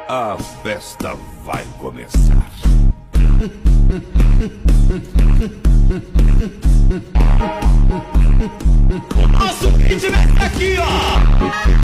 A festa vai começar. Nosso ritmo é aqui, ó!